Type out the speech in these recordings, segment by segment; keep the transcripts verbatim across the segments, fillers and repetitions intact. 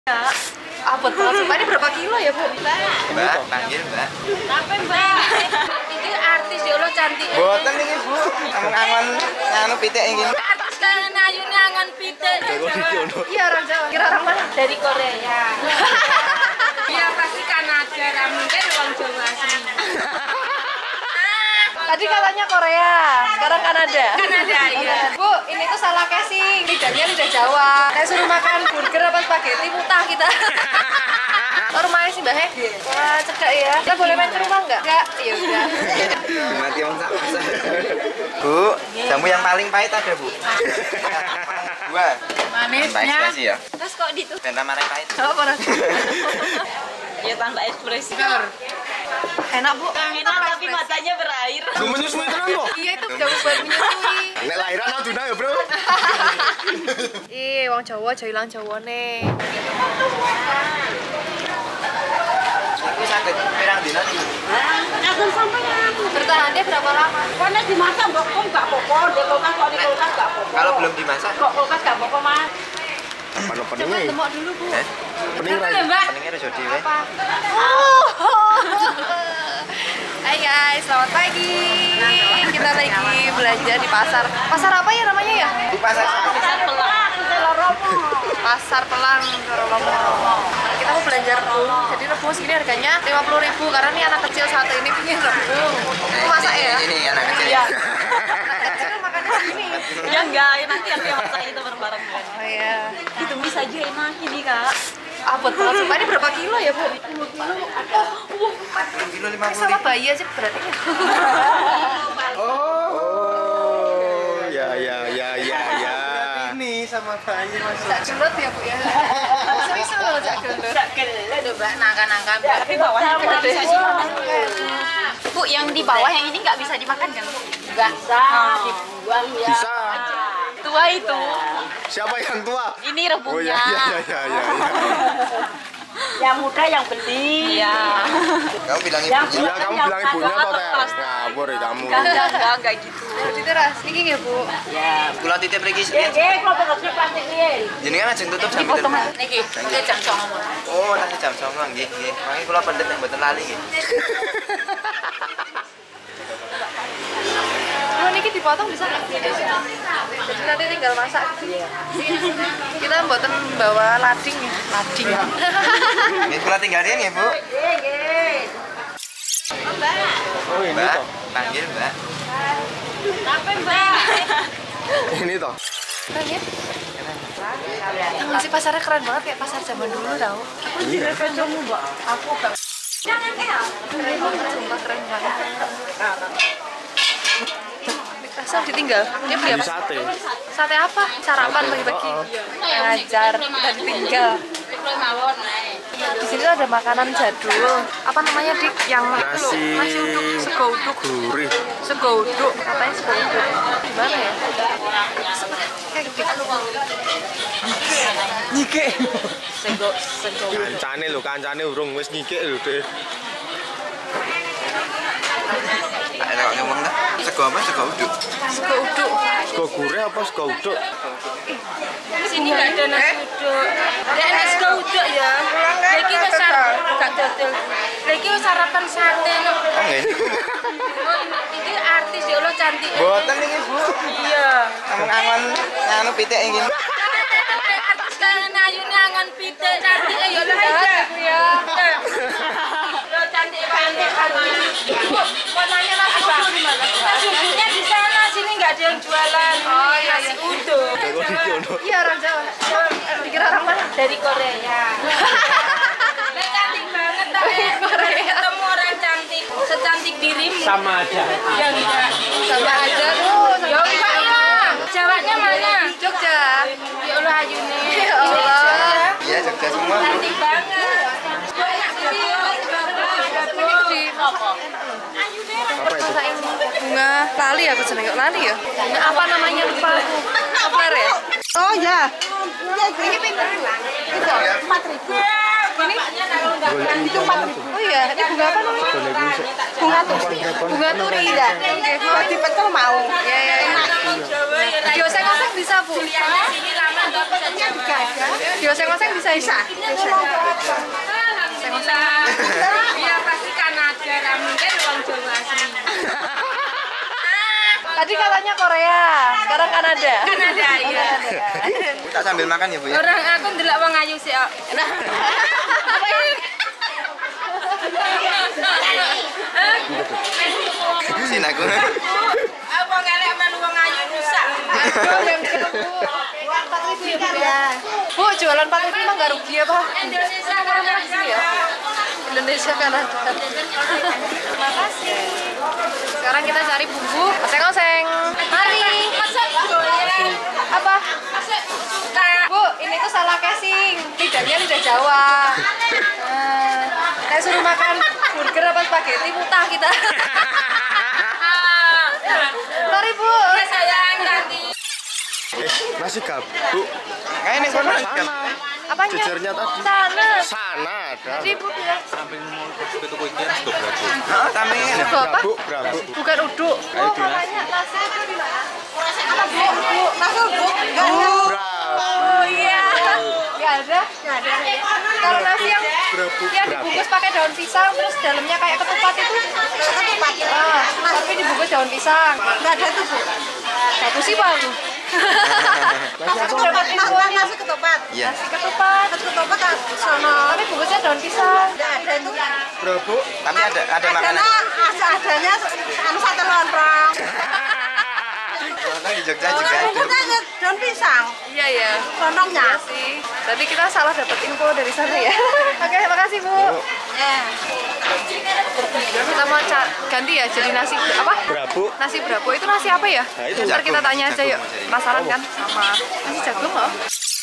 Ya, ah betul. Sumpah ini berapa kilo ya bu? Mbak, panggil mbak. Apa mbak? Ini artis ya Allah cantik. Boten ini bu, angon-angon anu pitik ini. Artis kan ayu nih angon pitik. Iya orang Jawa. Kira orang mana? Dari Korea. Iya pasti Kanada, kan mungkin orang Jawa asli. Tadi katanya Korea, sekarang Kanada. Kanada, iya. Bu, ini tuh salah casing. Lidahnya lidah Jawa. Saya suruh makan burger apa spaghetti, mutah kita. Oh, rumahnya sih Mbak He? Wah, cekak ya. Kita boleh main ke rumah nggak? Nggak? Ya udah. Mati orang tak masa. Bu, jamu yang paling pahit ada bu. Dua. Manisnya. Ekspresi ya. Terus kok di tuh? Benta marah pahit. Coba pernah. Ya tanpa ekspresi. Enak bu. Enak tapi matanya berair. Lu menyusui tenan kok. Iya itu jamu buat menyusui. Nek lahiran aduna ya, Bro. Ih, wong Jawa aja ilang Jawane. Aku sakit pirang dina iki. Akan sampean. Bertahannya berapa lama? Karena dimasak mbok kok enggak apa-apa, di kulkas kok di kulkas enggak apa-apa. Kalau belum dimasak, Kok kulkas enggak apa-apa, Mas. Mana Coba peningnya? demok dulu bu. eh, Pening ra. Mbak. peningnya udah jadi weh. Apa? Oh. Hai guys, selamat pagi. Kita lagi belanja di pasar. Pasar apa ya namanya ya? Bu pasar Pasar Pelang, Seloromo. Pasar Pelang, Romo. Kita mau belanja rebung. Jadi rebung segini harganya lima puluh ribu karena nih anak kecil satu ini pengen rebung. Mau masak ya? Ini anak kecil. Iya. Anak kecil makannya segini. Ya enggak, nanti kan dia masak itu bareng-bareng. Oh iya. Ditumis aja enak ini, Kak. Ah betul. Sumpah ini berapa kilo ya bu? dua kilo. Oh, empat puluh kilo lima puluh Sama ribu. bayi aja berarti. Oh, ya ya ya ya ya. Ini sama bayi masuk. Cak gelut ya bu ya? Bisa loh cak gelut. enggak gele. Aduh mbak, nangka-nangka mbak. Tapi bawahnya Gede. bisa dimakan. Bu, yang di bawah yang ini nggak bisa dimakan kan, Bu? Nggak bisa, dibuang ya. Bisa. Tua itu. Siapa yang tua? Ini Oh rebungnya. ya ya ya ya ya. Yang muda yang beli. Iya. Kamu bilang Yang ibunya. Iya, kamu bilang ibunya toh, Ter. Ngawur ya kamu. Enggak, enggak, enggak, enggak gitu. Di teras, ini ya bu. Ya. Kula titip mriki Nggih, sedikit. nggih, kalau terusnya plastik nggih. Jenengan ajeng tutup jam Dipotong pinten? aja. Niki, ini jam songo. Oh, nanti jam sembilan nggih, nggih. Mangke kula pendet yang mboten lali nggih. Kalau niki dipotong bisa nggak? Jadi nanti tinggal masak. Kita buatan bawa lading ya. Lading. Nggih, kula tinggalin ya, Bu. Nggih, nggih. Oh ini Mbak, toh. panggil Mbak. Sampai, Mbak. Ini toh. Keren ya? Yang masih pasarnya keren banget kayak pasar zaman dulu tau. Aku tidak kancamu, Mbak. Aku enggak. Jangan ya. Keren banget, sumpah keren banget. Asal ditinggal. Dia beli Ini apa? sate. Sate apa? Sarapan bagi-bagi. Oh, oh. Ngajar, kita ditinggal. Di sini ada makanan jadul. Apa namanya dik? Yang itu loh, Nasi nasi uduk, sego uduk. gurih. Sego uduk, katanya sego uduk. Gimana ya? Kayak gitu. Nyike. Sego, sego. Kancane lho, kancane urung wis nyike lho, Dek. Ada kok ngomong dah. Sego apa? Sego uduk. Sego uduk. Sego gurih apa sego uduk? Di sini nggak ada nasi uduk. Ada nasi sego uduk ya. Lagi wis sarapan, gak dodol. Lagi wis sarapan sate no. Oh nggih. Oh, ini artis ya Allah cantik. Boten iki, Bu. Iya. Angon-angon anu pitik iki. Artis kan ayu nih angon pitik cantik ya Allah aja. Ya. Lo cantik banget. Warnanya nasi uduk di mana? Nasi uduknya di sana, sini nggak ada yang jualan. Oh, iya, Nasi iya. uduk. Kok iki ono? Iya orang Jawa. Dikira orang mana? Dari Korea. Lo cantik banget tapi ketemu orang cantik secantik dirimu. Sama aja. Ya enggak. Sama aja tuh. Ya enggak ya. Jawabnya mana? Jogja. Ya Allah Ayune. Ya Allah. Iya, Jogja semua, Bu. Cantik banget. Apa itu? Rasain bunga lali aku seneng kok lali ya. Bunga apa namanya lupa aku. Poplar ya? Oh ya, Ini pinter. Itu. empat ribu. Ini Itu empat ribu. oh iya, ini bunga apa namanya? Bunga turi. Bunga turi. Iya. Oke. Kalau dipecel mau. Ya ya ya. Dioseng-oseng bisa, Bu. Sini ramah Dioseng-oseng bisa bisa. Alhamdulillah. Iya pasti Kanada lah, mungkin orang Jawa asli. Tadi katanya Korea, sekarang Kanada. Kanada iya. Tak sambil makan ya, Bu ya. Orang aku ndelok wong ayu sih kok. Sini aku. Apa ngelek melu wong ayu rusak. Bu, jualan empat ribu emang nggak rugi apa? Indonesia Kanada Ya. Indonesia Kanada. Makasih. Sekarang kita cari bumbu oseng-oseng. Mari. Apa? Bu, ini tuh salah casing. Lidahnya lidah Jawa. Nah, saya suruh makan burger apa spaghetti mutah kita. Mari Bu. Ya sayang ganti. Eh, masih gak, Bu? Kayak ini kono. Sana. Apanya? Jejernya tadi. Sana. Sana ada. Tadi Bu bilang. Heeh, tambahin. Itu apa? Brabu, brabu. Bukan uduk. Oh, katanya nasi itu di mana? Apa Bu? Bu, nasi uduk. Brabu. Oh iya. Nggak ada? Nggak ada. Kalau nasi yang yang dibungkus pakai daun pisang terus dalamnya kayak ketupat itu ketupat. Ah, tapi dibungkus daun pisang. Nggak ada tuh Bu. Satu sih Bang. Aku dapat info nasi ketupat. Iya. Nasi ketupat. Nasi ketupat sono. Tapi bungkusnya daun pisang. Nggak ada itu. Brabu. Tapi ada ada makanan. Adanya anu sate lontong. Orang di Jogja juga ada. Daun pisang. Iya ya. Lontongnya sih. Berarti kita salah dapat info dari sana ya. Oke, makasih Bu. Ya. Kita mau ca- ganti ya jadi nasi apa? Brabu. Nasi Brabu itu nasi apa ya? Nah, itu Ntar kita jagung, tanya aja jagung yuk. aja ini. Penasaran kan sama nasi jagung loh.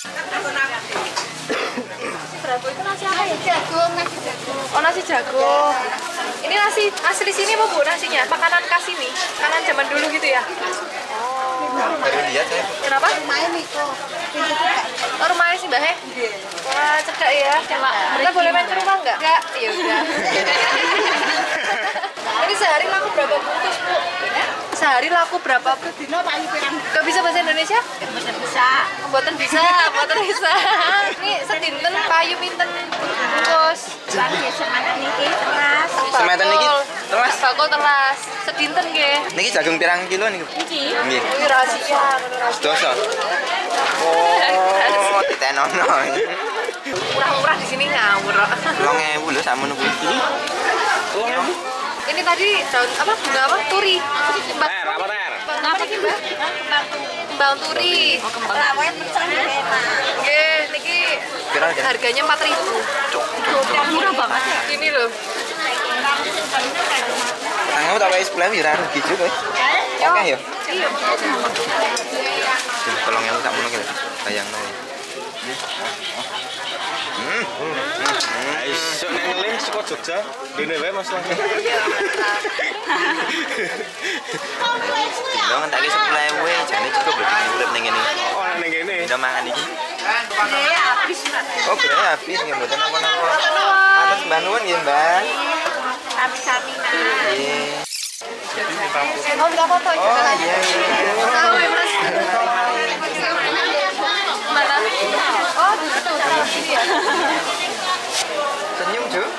Nasi Brabu itu nasi apa ya? Jagung, nasi jagung. Oh, nasi jagung. Ini nasi asli sini apa Bu nasinya? Makanan khas sini? Makanan zaman dulu gitu ya? Baru lihat saya. Kenapa? Rumahnya Miko. Oh, rumahnya sih Mbak He? Wah, cedak ya. Kita boleh main ke rumah nggak? Nggak? Ya udah. Ini sehari laku berapa bungkus, Bu? Sehari laku berapa bungkus? Dino payu pirang. Gak bisa bahasa Indonesia? Bisa. Bisa. Buatan bisa, buatan bisa. Ini sedinten payu pinten bungkus. Sematan niki telas. Sematan niki telas. Bakul telas. Sedinten nggih. Niki jagung pirang kilo niku? Niki. Nggih. Ini rahasia, rahasia. Dosa. Oh, ditenono. Murah-murah di sini ngawur. Telung ewu lho sakmono kuwi. Telung ewu. Ini tadi daun apa bunga apa? Turi. Mbak. Ter, apa ter? Apa ini Mbak? Kembang turi. Oh, kembang. Rawet pecah nggih, niki Kira kan? harganya empat ribu. Murah banget ya. Ini loh. Tangmu tak wae sebelah ya rugi juga. Oke ya. Iya. Telung ewu sakmono ki lho. Bayangno. Hmm. Ayo, nek ngeling saka Jogja, dene wae Mas langsung. Dino ngentak sepuluh ewu jane cukup lho urip ning ngene. Oh, ning kene. Dino mangan iki. Ini habis Mbak. Oh, kira habis nggih mboten apa-apa. Atas Mbak Nuwun nggih, Mbak. Habis-habisan. Nggih. Oh, minta foto Oh, juga. iya iya. Tahu ya, Mas. Mana? Oh, di situ. Di sini ya. Senyum, Ju.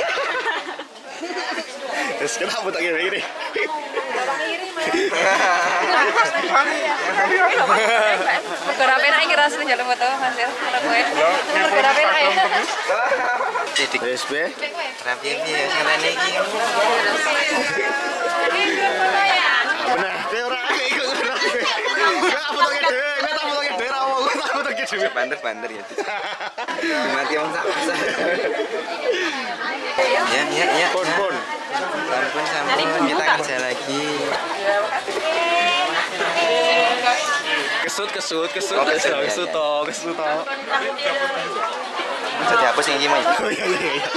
Terus kenapa tak kira gini? Negara penak iki rasane njaluk foto, Mas ya. Ora kowe. Negara penak ya. Titik. Wes be. Rapi piye sing rene iki. Bener, kowe ora akeh iku ora. Enggak foto ke dhewe, nek tak foto ke dhewe ra wong, tak foto ke dhewe. Banter-banter ya. Mati wong sak. Ya, ya, ya. Pon, pon. Sampun, sampun. Kita kerja lagi. Kesut, kesut, kesut, Oh, kesut, kesut, kesut, ya, toh, kesut, toh. Bisa dihapus yang iki, Mas. Oh iya iya iya.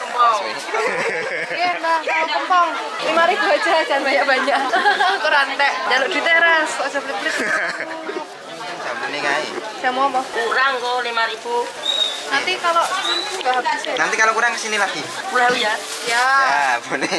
Iya, Mbak. Tahu kempong. lima ribu aja, jangan banyak-banyak. Kurang tek. Jaluk di teras, kok aja pelit-pelit. Sampun ning kae. Jamu apa? Kurang kok lima ribu. Nanti kalau nggak habis ya. Nanti kalau kurang kesini lagi. Pulau ya. Ya. Ya, boleh.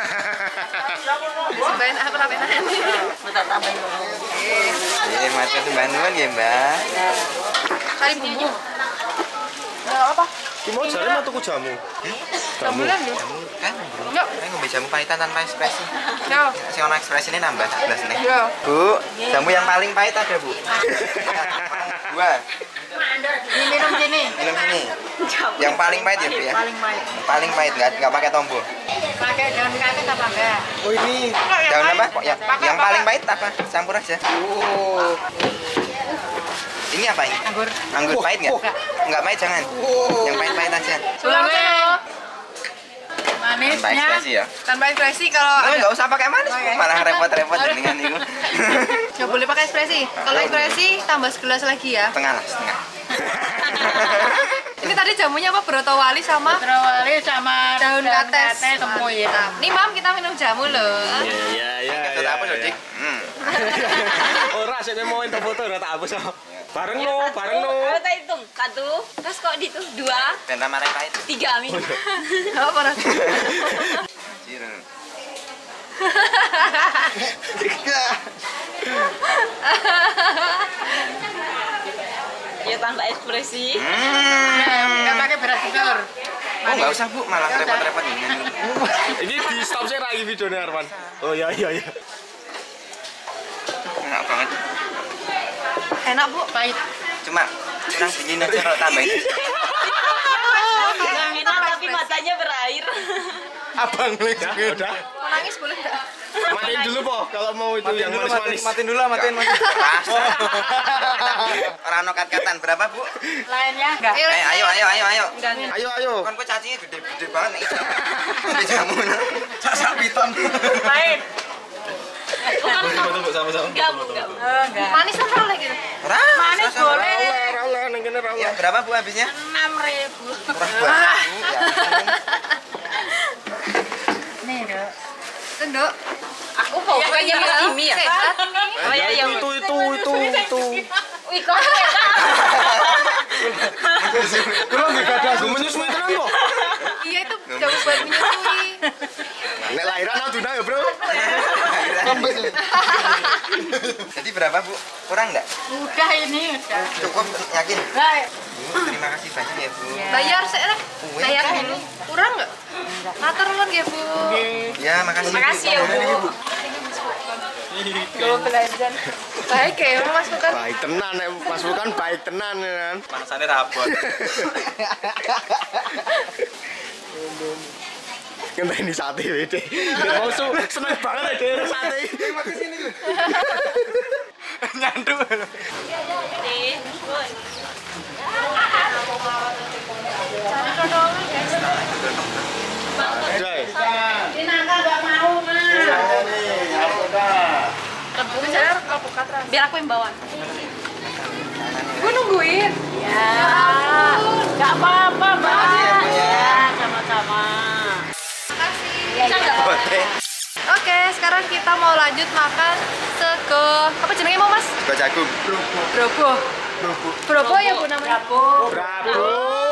Sebain aku rapi nanti. Minta tambahin. Iya, macam Mbak Nuwun ya, Mbak. Cari bumbu. Enggak apa? Ki mau jare mau tuku jamu. Jamu. Sambulan lho. Kan? Yuk. Kan ngombe jamu pahitan tanpa ekspresi. Yo. Si ono ekspresi ini nambah sebelas nih. Yo. Bu, jamu yang paling pahit ada, Bu. Dua. Ini minum sini. Minum sini. Yang paling pahit ya, Bu ya? Paling pahit. Paling pahit enggak enggak pakai tombol. Pakai daun kakek apa enggak? Oh ini. Daun apa? Kok yang, yang paling pahit apa? Campur aja. Oh. Ini apa ini? Anggur. Anggur pahit nggak? Enggak pahit jangan. Yang pahit-pahit aja. Pulang dulu. Tanpa Manisnya. ekspresi ya. Tanpa ekspresi kalau Nah, ada. enggak usah pakai manis, Bu. Malah repot-repot dengan itu. Nggak boleh pakai ekspresi. Kalau ekspresi tambah segelas lagi ya. Setengah lah, setengah. Ini tadi jamunya apa? Brotowali sama Terawali sama daun kates. semua ya. Nah, nih Mam, kita minum jamu loh. Ya ya ya. Kata apa, Dik? Hmm. Ora sik mau foto ora tak hapus. Bareng no, bareng no. Kita hitung satu, terus kok dihitung dua, Dan tamare pahit. tiga minum. Apa parah? Anjir. Ya tanpa ekspresi. Hmm. Enggak pakai beras telur. Oh, enggak usah, Bu. Malah repot-repot ini. Ini di stop saya lagi videonya Arman. Oh iya iya iya. Enak banget. Enak Bu. Pahit. Cuma kurang dingin aja kalau tambahin. Yang enak tapi matanya berair. Abang ya, udah. Mau nangis boleh nggak? Matiin dulu po kalau mau itu yang manis-manis. Matiin dulu, matiin, matiin. Orang no kat-katan berapa, Bu? Lainnya enggak. Eh, ayo, ayo, ayo, ayo. Ayo ayo. Kan kok cacingnya gede-gede banget nih. Ini jamu. Sak piton. Pahit. Tunggu sama-sama. Enggak, Bu, enggak. Bu. Enggak. Manis apa lagi? Ora. Manis boleh. Rawlah, rawlah, neng kene rawlah. Ya, berapa, Bu, habisnya? enam ribu. Murah banget, Bu. Ya ampun. Nih, Dok. Tendok. Aku pokoknya Mas Jimmy ya? Sehat. Oh ya, yang itu itu itu itu. Wih, kok enak. Kulo nggih gadah menyusui tenan kok. Iya itu jauh buat menyusui. Nek lahiran aduna ya, Bro. Jadi berapa, Bu? Kurang enggak? Udah ini udah. Cukup, yakin? Baik. Bu, terima kasih banyak ya, Bu. Bayar saya Uwe. bayar dulu. Kurang nggak? Matur nuwun ya Bu. Ya, makasih. Makasih ya, Bu. Kalau belajar. Baik ya Mas Bukan. Baik tenan nek Mas Bukan baik tenan kan. Panasane rabot. Ngenteni ini sate wede. Mau su seneng banget ya dhewe sate. Makan sini lho. Nyandu. Nih, Bu. Jai. Ini Nangka enggak mau, Mas. Bener, alpukat ras. Biar aku yang bawa. Gue nungguin. Ya. Enggak apa-apa, Mbak. Ya, sama-sama. Makasih. Bisa nggak? Boleh. Oke, sekarang kita mau lanjut makan sego. Apa jenenge mau Mas? Gua jagung. Brobo. Brobo ya Bu namanya? Bravo. Bravo.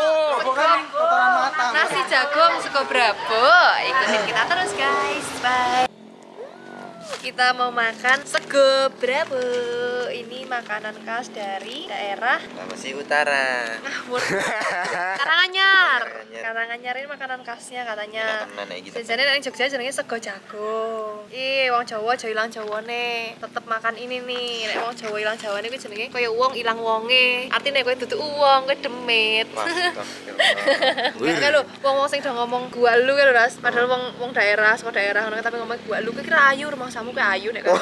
Nasi jagung sego Brabo. Ikutin kita terus guys. Bye. Kita mau makan sego Brabo. Ini makanan khas dari daerah Sulawesi Utara. Ngawur. Karanganyar. Karanganyar. Karanganyar ini makanan khasnya katanya. Enak tenan nek iki. Jajane ning Jogja jenenge sego jagung. Ih, wong Jawa aja ilang Jawane. Tetep makan ini nih. Nek wong Jawa ilang Jawane kuwi jenenge kaya wong ilang wonge. Artine kowe dudu wong, kowe demit. Kayak lho, wong-wong sing do ngomong gua lu kan lho, Ras. Padahal wong wong daerah, saka daerah ngono tapi ngomong gua lu kuwi kira ayu, rumahsamu kuwi ayu nek kowe.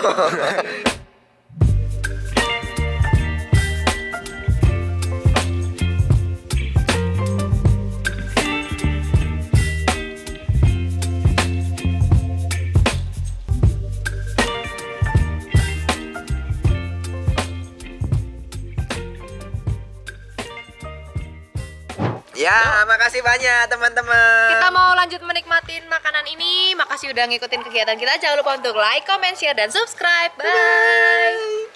Ya, makasih banyak teman-teman. Kita mau lanjut menikmatin makanan ini. Makasih udah ngikutin kegiatan kita. Jangan lupa untuk like, comment, share, dan subscribe. Bye.